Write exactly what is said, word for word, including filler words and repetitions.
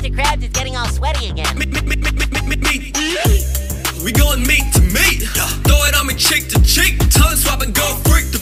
Mister Krabs is getting all sweaty again. Meat, meat, meat, meat, meat, meat, meat. We going meat to meat. Throw it on me cheek to cheek. Tongue swap and go freak. The